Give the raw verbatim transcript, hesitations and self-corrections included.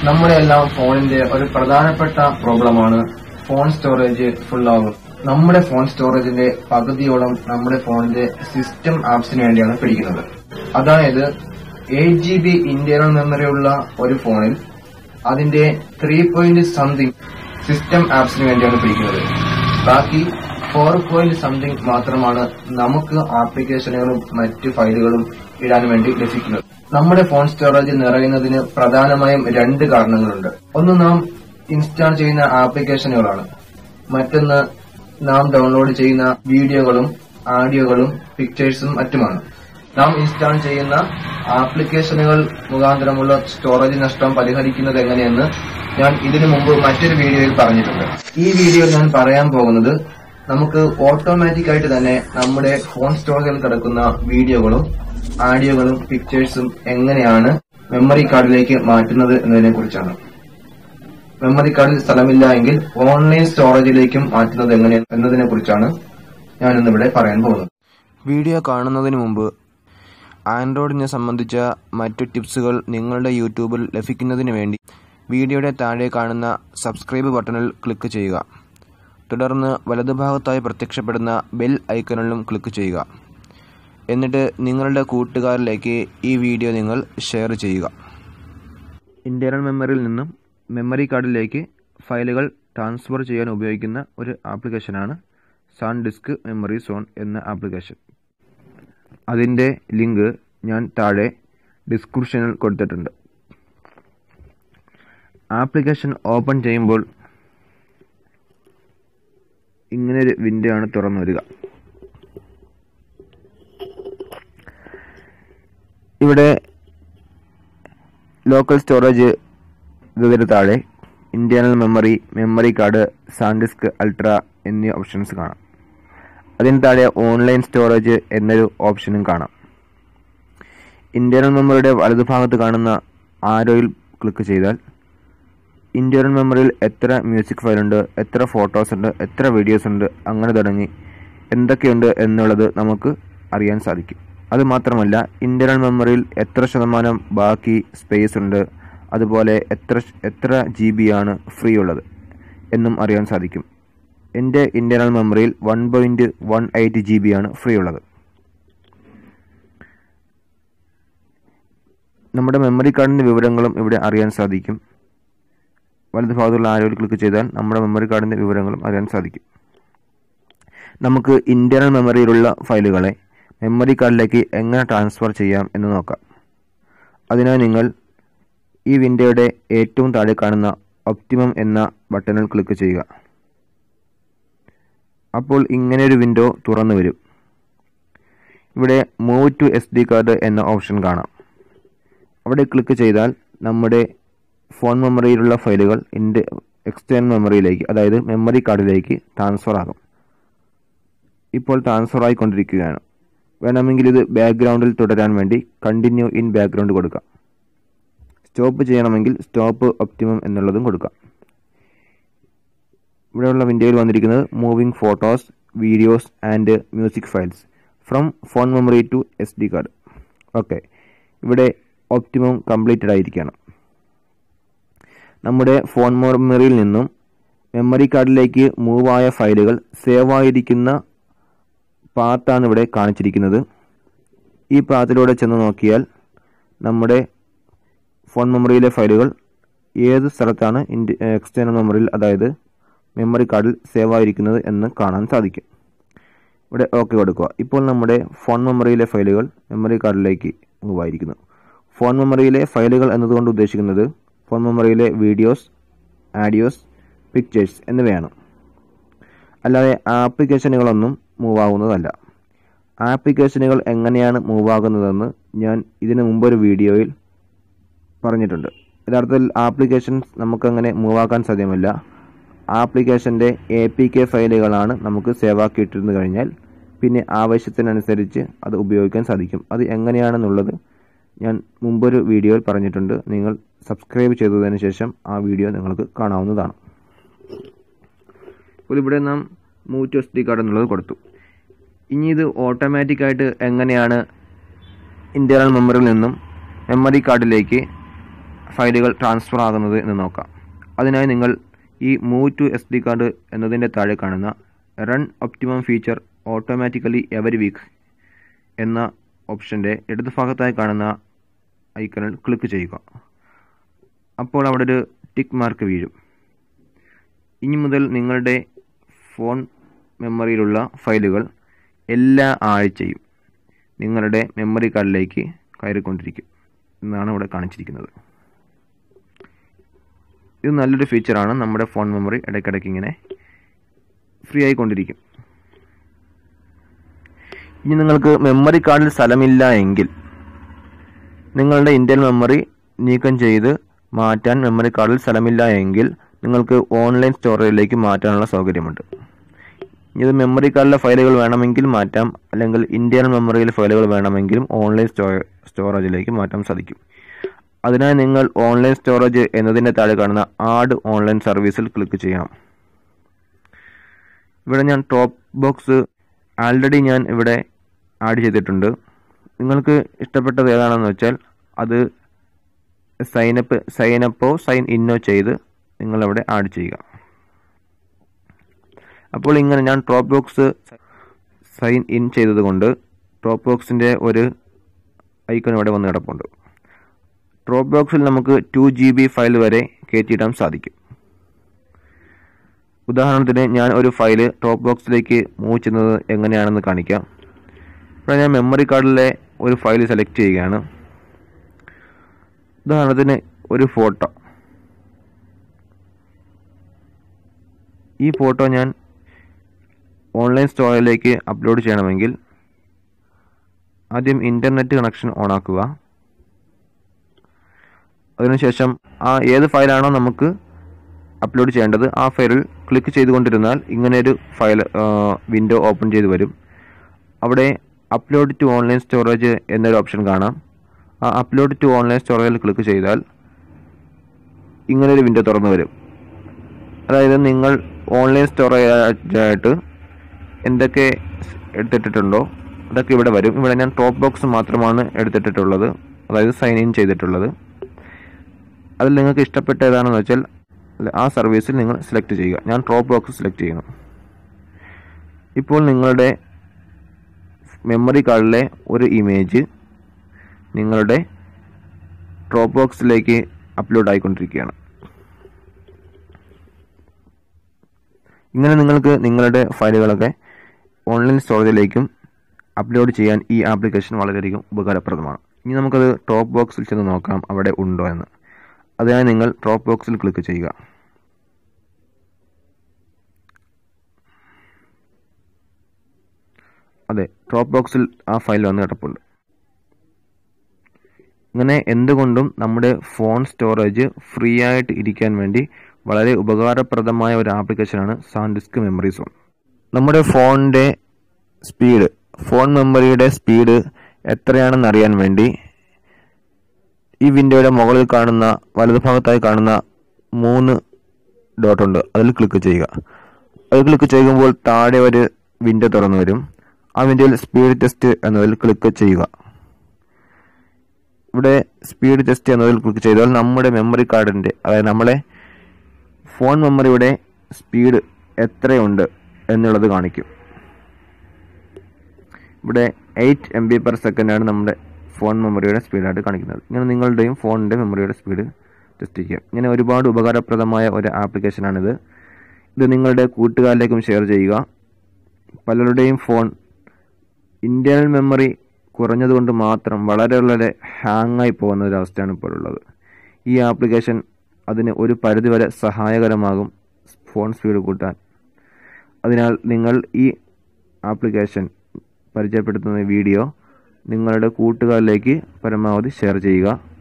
നമ്മുടെ എല്ലാം ഫോണിന്റെ ഒരു പ്രധാനപ്പെട്ട പ്രോബ്ലമാണ് ഫോൺ സ്റ്റോറേജ് ഫുൾ ആകും. നമ്മുടെ ഫോൺ സ്റ്റോറേജിന്റെ പകുതിയോളം നമ്മുടെ ഫോണിന്റെ സിസ്റ്റം ആപ്സിന് വേണ്ടിയാണ് പിടിക്കുന്നത്. അതായത് eight G B internal memory ഉള്ള ഒരു ഫോണിൽ അതിന്റെ ത്രീ പോയിന്റ് സംതിങ് സിസ്റ്റം ആപ്സിന് വേണ്ടിയാണ് പിടിക്കുന്നത്. ബാക്കി ഫോർ പോയിന്റ് സംതിങ് മാത്രമാണ് നമുക്ക് ആപ്ലിക്കേഷനുകളും മറ്റ് ഫയലുകളും ഇടാൻ വേണ്ടി ലഭിക്കുന്നത്. നമ്മുടെ ഫോൺ സ്റ്റോറേജ് നിറയുന്നതിന് പ്രധാനമായും രണ്ട് കാരണങ്ങളുണ്ട്. ഒന്ന് നാം ഇൻസ്റ്റാൾ ചെയ്യുന്ന ആപ്ലിക്കേഷനുകളാണ്. മറ്റൊന്ന് നാം ഡൗൺലോഡ് ചെയ്യുന്ന വീഡിയോകളും ഓഡിയോകളും പിക്ചേഴ്സും മറ്റുമാണ്. നാം ഇൻസ്റ്റാൾ ചെയ്യുന്ന ആപ്ലിക്കേഷനുകൾ മുഖാന്തരമുള്ള സ്റ്റോറേജ് നഷ്ടം പരിഹരിക്കുന്നത് എങ്ങനെയെന്ന് ഞാൻ ഇതിനു മുമ്പ് മറ്റൊരു വീഡിയോയിൽ പറഞ്ഞിട്ടുണ്ട്. ഈ വീഡിയോയിൽ ഞാൻ പറയാൻ പോകുന്നത് നമുക്ക് ഓട്ടോമാറ്റിക് ആയിട്ട് തന്നെ നമ്മുടെ ഫോൺ സ്റ്റോറേജിൽ കിടക്കുന്ന വീഡിയോകളും ഓഡിയോകളും പിക്ചേഴ്സും എങ്ങനെയാണ് മെമ്മറി കാർഡിലേക്ക് മാറ്റുന്നത് എന്നതിനെ കുറിച്ചാണ്. മെമ്മറി കാർഡിൽ സ്ഥലമില്ല എങ്കിൽ ഓൺലൈൻ സ്റ്റോറേജിലേക്കും മാറ്റുന്നത് എങ്ങനെ എന്നതിനെ കുറിച്ചാണ് ഞാൻ ഇന്നിവിടെ പറയാൻ പോകുന്നത്. വീഡിയോ കാണുന്നതിന് മുമ്പ് ആൻഡ്രോയിഡിനെ സംബന്ധിച്ച മറ്റു ടിപ്സുകൾ നിങ്ങളുടെ യൂട്യൂബിൽ ലഭിക്കുന്നതിന് വേണ്ടി വീഡിയോയുടെ താഴെ കാണുന്ന സബ്സ്ക്രൈബ് ബട്ടണിൽ ക്ലിക്ക് ചെയ്യുക. തുടർന്ന് വലതുഭാഗത്തായി പ്രത്യക്ഷപ്പെടുന്ന ബെൽ ഐക്കണിലും ക്ലിക്ക് ചെയ്യുക. എന്നിട്ട് നിങ്ങളുടെ കൂട്ടുകാരിലേക്ക് ഈ വീഡിയോ നിങ്ങൾ ഷെയർ ചെയ്യുക. ഇന്റേണൽ മെമ്മറിയിൽ നിന്നും മെമ്മറി കാർഡിലേക്ക് ഫയലുകൾ ട്രാൻസ്ഫർ ചെയ്യാൻ ഉപയോഗിക്കുന്ന ഒരു ആപ്ലിക്കേഷനാണ് സാൻഡിസ്ക് മെമ്മറി സോൺ എന്ന ആപ്ലിക്കേഷൻ. അതിൻ്റെ ലിങ്ക് ഞാൻ താഴെ ഡിസ്ക്രിപ്ഷനിൽ കൊടുത്തിട്ടുണ്ട്. ആപ്ലിക്കേഷൻ ഓപ്പൺ ചെയ്യുമ്പോൾ ഇങ്ങനൊരു വിൻഡോ ആണ് തുറന്നു വരിക. ഇവിടെ ലോക്കൽ സ്റ്റോറേജ് ഇതിന് താഴെ internal memory, memory card, SanDisk ultra എന്നീ ഓപ്ഷൻസ് കാണാം. അതിന് താഴെ ഓൺലൈൻ സ്റ്റോറേജ് എന്നൊരു ഓപ്ഷനും കാണാം. ഇന്റേണൽ മെമ്മറിയുടെ വലതുഭാഗത്ത് കാണുന്ന ആരോയിൽ ക്ലിക്ക് ചെയ്താൽ ഇന്റേണൽ മെമ്മറിയിൽ എത്ര മ്യൂസിക് ഫയലുണ്ട്, എത്ര ഫോട്ടോസ് ഉണ്ട്, എത്ര വീഡിയോസ് ഉണ്ട്, അങ്ങനെ തുടങ്ങി എന്തൊക്കെയുണ്ട് എന്നുള്ളത് നമുക്ക് അറിയാൻ സാധിക്കും. അതുമാത്രമല്ല ഇന്റേണൽ മെമ്മറിയിൽ എത്ര ശതമാനം ബാക്കി സ്പേസ് ഉണ്ട്, അതുപോലെ എത്ര എത്ര ജി ബി ആണ് ഫ്രീ ഉള്ളത് എന്നും അറിയാൻ സാധിക്കും. എൻ്റെ ഇന്റേണൽ മെമ്മറിയിൽ one point one eight G B ആണ് ഫ്രീ ഉള്ളത്. നമ്മുടെ മെമ്മറി കാർഡിൻ്റെ വിവരങ്ങളും ഇവിടെ അറിയാൻ സാധിക്കും. വലതു ഭാഗത്തുള്ള ആരോയിൽ ക്ലിക്ക് ചെയ്താൽ നമ്മുടെ മെമ്മറി കാർഡിൻ്റെ വിവരങ്ങളും അറിയാൻ സാധിക്കും. നമുക്ക് ഇന്റേണൽ മെമ്മറിയിലുള്ള ഫയലുകളെ മെമ്മറി കാർഡിലേക്ക് എങ്ങനെ ട്രാൻസ്ഫർ ചെയ്യാം എന്ന് നോക്കാം. അതിനായി നിങ്ങൾ ഈ വിൻഡോയുടെ ഏറ്റവും താഴെ കാണുന്ന ഒപ്റ്റിമം എന്ന ബട്ടണിൽ ക്ലിക്ക് ചെയ്യുക. അപ്പോൾ ഇങ്ങനെയൊരു വിൻഡോ തുറന്നു വരും. ഇവിടെ move to S D card എന്ന ഓപ്ഷൻ കാണാം. അവിടെ ക്ലിക്ക് ചെയ്താൽ നമ്മുടെ ഫോൺ മെമ്മറിയിലുള്ള ഫയലുകൾ എൻ്റെ എക്സ്റ്റേണൽ മെമ്മറിയിലേക്ക്, അതായത് മെമ്മറി കാർഡിലേക്ക് ട്രാൻസ്ഫർ ആകും. ഇപ്പോൾ ട്രാൻസ്ഫർ ആയിക്കൊണ്ടിരിക്കുകയാണ്. വേണമെങ്കിൽ ഇത് ബാക്ക്ഗ്രൗണ്ടിൽ തുടരാൻ വേണ്ടി കണ്ടിന്യൂ ഇൻ ബാക്ക്ഗ്രൗണ്ട് കൊടുക്കാം. സ്റ്റോപ്പ് ചെയ്യണമെങ്കിൽ സ്റ്റോപ്പ് ഒപ്റ്റിമം എന്നുള്ളതും കൊടുക്കാം. ഇവിടെയുള്ള വിൻഡോയിൽ വന്നിരിക്കുന്നത് moving photos, videos and music files from phone memory to S D card. Okay, ഇവിടെ ഒപ്റ്റിമം കംപ്ലീറ്റഡ് ആയിരിക്കണം. നമ്മുടെ ഫോൺ മെമ്മറിയിൽ നിന്നും മെമ്മറി കാർഡിലേക്ക് മൂവായ ഫയലുകൾ സേവ് ആയിരിക്കുന്ന പാത്താണ് ഇവിടെ കാണിച്ചിരിക്കുന്നത്. ഈ പാത്തിലൂടെ ചെന്ന് നോക്കിയാൽ നമ്മുടെ ഫോൺ മെമ്മറിയിലെ ഫയലുകൾ ഏത് സ്ഥലത്താണ് എക്സ്റ്റേണൽ മെമ്മറിയിൽ, അതായത് മെമ്മറി കാർഡിൽ സേവ് ആയിരിക്കുന്നത് എന്ന് കാണാൻ സാധിക്കും. ഇവിടെ ഓക്കെ കൊടുക്കുക. ഇപ്പോൾ നമ്മുടെ ഫോൺ മെമ്മറിയിലെ ഫയലുകൾ മെമ്മറി കാർഡിലേക്ക് മൂവ് ആയിരിക്കുന്നു. ഫോൺ മെമ്മറിയിലെ ഫയലുകൾ എന്നതുകൊണ്ട് ഉദ്ദേശിക്കുന്നത് ഫോൺ മെമ്മറിയിലെ വീഡിയോസ്, ഓഡിയോസ്, പിക്ചേഴ്സ് എന്നിവയാണ്. അല്ലാതെ ആപ്ലിക്കേഷനുകളൊന്നും മൂവ് ആകുന്നതല്ല. ആപ്ലിക്കേഷനുകൾ എങ്ങനെയാണ് മൂവ് ആകുന്നതെന്ന് ഞാൻ ഇതിനു മുമ്പൊരു വീഡിയോയിൽ പറഞ്ഞിട്ടുണ്ട്. യഥാർത്ഥത്തിൽ ആപ്ലിക്കേഷൻസ് നമുക്കങ്ങനെ മൂവ് ആക്കാൻ സാധ്യമല്ല. ആപ്ലിക്കേഷൻ്റെ എ പി കെ ഫയലുകളാണ് നമുക്ക് സേവ് ആക്കിയിട്ടിരുന്നു കഴിഞ്ഞാൽ പിന്നെ ആവശ്യത്തിനനുസരിച്ച് അത് ഉപയോഗിക്കാൻ സാധിക്കും. അത് എങ്ങനെയാണെന്നുള്ളത് ഞാൻ മുമ്പൊരു വീഡിയോയിൽ പറഞ്ഞിട്ടുണ്ട്. നിങ്ങൾ സബ്സ്ക്രൈബ് ചെയ്തതിന് ശേഷം ആ വീഡിയോ നിങ്ങൾക്ക് കാണാവുന്നതാണ്. അപ്പോൾ ഇവിടെ നാം move to S D card എന്നുള്ളത് കൊടുത്തു. ഇനി ഇത് ഓട്ടോമാറ്റിക്കായിട്ട് എങ്ങനെയാണ് ഇന്റേണൽ മെമ്മറിയിൽ നിന്നും മെമ്മറി കാർഡിലേക്ക് ഫയലുകൾ ട്രാൻസ്ഫർ ആകുന്നത് എന്ന് നോക്കാം. അതിനായി നിങ്ങൾ ഈ move to S D card എന്നതിൻ്റെ താഴെ കാണുന്ന run optimum feature automatically every week എന്ന ഓപ്ഷൻ്റെ ഇടതുഭാഗത്തായി കാണുന്ന ഐക്കണിൽ ക്ലിക്ക് ചെയ്യുക. അപ്പോൾ അവിടെ ഒരു ടിക്ക് മാർക്ക് വീഴും. ഇനി മുതൽ നിങ്ങളുടെ ഫോൺ മെമ്മറിയിലുള്ള ഫയലുകൾ എല്ലാ ആഴ്ചയും നിങ്ങളുടെ മെമ്മറി കാർഡിലേക്ക് കയറിക്കൊണ്ടിരിക്കും എന്നാണ് ഇവിടെ കാണിച്ചിരിക്കുന്നത്. ഇത് നല്ലൊരു ഫീച്ചറാണ്. നമ്മുടെ ഫോൺ മെമ്മറി ഇടയ്ക്കിടയ്ക്ക് ഇങ്ങനെ ഫ്രീ ആയിക്കൊണ്ടിരിക്കും. ഇനി നിങ്ങൾക്ക് മെമ്മറി കാർഡിൽ സ്ഥലമില്ല എങ്കിൽ നിങ്ങളുടെ ഇന്റൽ മെമ്മറി നീക്കം ചെയ്ത് മാറ്റാൻ മെമ്മറി കാർഡിൽ സ്ഥലമില്ല എങ്കിൽ നിങ്ങൾക്ക് ഓൺലൈൻ സ്റ്റോറേജിലേക്ക് മാറ്റാനുള്ള സൗകര്യമുണ്ട്. ഇത് മെമ്മറി കാർഡിലെ ഫയലുകൾ വേണമെങ്കിൽ മാറ്റാം, അല്ലെങ്കിൽ ഇന്റേണൽ മെമ്മറിയിലെ ഫയലുകൾ വേണമെങ്കിലും ഓൺലൈൻ സ്റ്റോ സ്റ്റോറേജിലേക്ക് മാറ്റാൻ സാധിക്കും. അതിനായി നിങ്ങൾ ഓൺലൈൻ സ്റ്റോറേജ് എന്നതിൻ്റെ താഴെ കാണുന്ന ആഡ് ഓൺലൈൻ സർവീസിൽ ക്ലിക്ക് ചെയ്യണം. ഇവിടെ ഞാൻ ടോപ്പ് ബോക്സ് ആൾറെഡി ഞാൻ ഇവിടെ ആഡ് ചെയ്തിട്ടുണ്ട്. നിങ്ങൾക്ക് ഇഷ്ടപ്പെട്ടത് ഏതാണെന്ന് വെച്ചാൽ അത് സൈനപ്പ് സൈനപ്പോ സൈൻ ഇന്നോ ചെയ്ത് നിങ്ങളവിടെ ആഡ് ചെയ്യുക. അപ്പോൾ ഇങ്ങനെ ഞാൻ ഡ്രോപ്പ് ബോക്സ് സൈൻ ഇൻ ചെയ്തതുകൊണ്ട് ഡ്രോപ്പ് ബോക്സിൻ്റെ ഒരു ഐക്കൺ ഇവിടെ വന്ന് കിടപ്പുണ്ട്. ഡ്രോപ്പ് ബോക്സിൽ നമുക്ക് ടു ജി ബി ഫയൽ വരെ കയറ്റിയിടാൻ സാധിക്കും. ഉദാഹരണത്തിന് ഞാൻ ഒരു ഫയൽ ഡ്രോപ്പ് ബോക്സിലേക്ക് മൂവ് ചെയ്യുന്നത് എങ്ങനെയാണെന്ന് കാണിക്കാം. ഇപ്പോൾ ഞാൻ മെമ്മറി കാർഡിലെ ഒരു ഫയൽ സെലക്ട് ചെയ്യുകയാണ്. ഉദാഹരണത്തിന് ഒരു ഫോട്ടോ. ഈ ഫോട്ടോ ഞാൻ ഓൺലൈൻ സ്റ്റോറേജിലേക്ക് അപ്ലോഡ് ചെയ്യണമെങ്കിൽ ആദ്യം ഇൻ്റർനെറ്റ് കണക്ഷൻ ഓൺ ആക്കുക. അതിനുശേഷം ആ ഏത് ഫയലാണോ നമുക്ക് അപ്ലോഡ് ചെയ്യേണ്ടത് ആ ഫയലിൽ ക്ലിക്ക് ചെയ്തുകൊണ്ടിരുന്നാൽ ഇങ്ങനെയൊരു ഫയൽ വിൻഡോ ഓപ്പൺ ചെയ്ത് വരും. അവിടെ അപ്ലോഡ് ടു ഓൺലൈൻ സ്റ്റോറേജ് എന്നൊരു ഓപ്ഷൻ കാണാം. ആ അപ്ലോഡ് ടു ഓൺലൈൻ സ്റ്റോറേജിൽ ക്ലിക്ക് ചെയ്താൽ ഇങ്ങനൊരു വിൻഡോ തുറന്നു വരും. അതായത് നിങ്ങൾ ഓൺലൈൻ സ്റ്റോറേജായിട്ട് എന്തൊക്കെ എടുത്തിട്ടുണ്ടോ അതൊക്കെ ഇവിടെ വരും. ഇവിടെ ഞാൻ ടോപ്പ് ബോക്സ് മാത്രമാണ് എടുത്തിട്ടുള്ളത്, അതായത് സൈൻ ഇൻ ചെയ്തിട്ടുള്ളത്. അതിൽ നിങ്ങൾക്ക് ഇഷ്ടപ്പെട്ട ഏതാണെന്ന് വെച്ചാൽ ആ സർവീസിൽ നിങ്ങൾ സെലക്ട് ചെയ്യുക. ഞാൻ ഡ്രോപ്പ് ബോക്സ് സെലക്ട് ചെയ്യണം. ഇപ്പോൾ നിങ്ങളുടെ മെമ്മറി കാർഡിലെ ഒരു ഇമേജ് നിങ്ങളുടെ ഡ്രോപ്പ് ബോക്സിലേക്ക് അപ്ലോഡ് ആയിക്കൊണ്ടിരിക്കുകയാണ്. ഇങ്ങനെ നിങ്ങൾക്ക് നിങ്ങളുടെ ഫയലുകളൊക്കെ ഓൺലൈൻ സ്റ്റോറേജിലേക്കും അപ്ലോഡ് ചെയ്യാൻ ഈ ആപ്ലിക്കേഷൻ വളരെയധികം ഉപകാരപ്രദമാണ്. ഇനി നമുക്കത് ഡ്രോപ്പ് ബോക്സിൽ ചെന്ന് നോക്കാം അവിടെ ഉണ്ടോ എന്ന്. അതിനായി നിങ്ങൾ ഡ്രോപ്പ് ബോക്സിൽ ക്ലിക്ക് ചെയ്യുക. അതെ, ഡ്രോപ്പ് ബോക്സിൽ ആ ഫയൽ വന്ന് കിടപ്പുണ്ട്. ഇങ്ങനെ എന്തുകൊണ്ടും നമ്മുടെ ഫോൺ സ്റ്റോറേജ് ഫ്രീ ആയിട്ട് ഇരിക്കാൻ വേണ്ടി വളരെ ഉപകാരപ്രദമായ ഒരു ആപ്ലിക്കേഷനാണ് സാൻഡിസ്ക് മെമ്മറി സോൺ. നമ്മുടെ ഫോണിൻ്റെ സ്പീഡ്, ഫോൺ മെമ്മറിയുടെ സ്പീഡ് എത്രയാണെന്ന് അറിയാൻ വേണ്ടി ഈ വിൻഡോയുടെ മുകളിൽ കാണുന്ന വലതുഭാഗത്തായി കാണുന്ന മൂന്ന് ഡോട്ട് ഉണ്ട്, അതിൽ ക്ലിക്ക് ചെയ്യുക. അത് ക്ലിക്ക് ചെയ്യുമ്പോൾ താഴെ ഒരു വിൻഡോ തുറന്നു വരും. ആ വിൻഡോയിൽ സ്പീഡ് ടെസ്റ്റ് എന്നതിൽ ക്ലിക്ക് ചെയ്യുക. ഇവിടെ സ്പീഡ് ടെസ്റ്റ് എന്നതിൽ ക്ലിക്ക് ചെയ്താൽ നമ്മുടെ മെമ്മറി കാർഡിൻ്റെ, അതായത് നമ്മളെ ഫോൺ മെമ്മറിയുടെ സ്പീഡ് എത്രയുണ്ട് എന്നുള്ളത് കാണിക്കും. ഇവിടെ എയ്റ്റ് എം ബി പെർ സെക്കൻഡാണ് നമ്മുടെ ഫോൺ മെമ്മറിയുടെ സ്പീഡായിട്ട് കാണിക്കുന്നത്. ഇങ്ങനെ നിങ്ങളുടെയും ഫോണിൻ്റെ മെമ്മറിയുടെ സ്പീഡ് ടെസ്റ്റ് ചെയ്യുക. ഇങ്ങനെ ഒരുപാട് ഉപകാരപ്രദമായ ഒരു ആപ്ലിക്കേഷനാണിത്. ഇത് നിങ്ങളുടെ കൂട്ടുകാരിലേക്കും ഷെയർ ചെയ്യുക. പലരുടെയും ഫോൺ ഇന്റേണൽ മെമ്മറി കുറഞ്ഞതുകൊണ്ട് മാത്രം വളരെ വളരെ ഹാങ്ങായി പോകുന്ന ഒരവസ്ഥയാണ് ഇപ്പോഴുള്ളത്. ഈ ആപ്ലിക്കേഷൻ അതിന് ഒരു പരിധിവരെ സഹായകരമാകും ഫോൺ സ്പീഡ് കൂട്ടാൻ. അതിനാൽ നിങ്ങൾ ഈ ആപ്ലിക്കേഷൻ പരിചയപ്പെടുത്തുന്ന വീഡിയോ നിങ്ങളുടെ കൂട്ടുകാരിലേക്ക് പരമാവധി ഷെയർ ചെയ്യുക.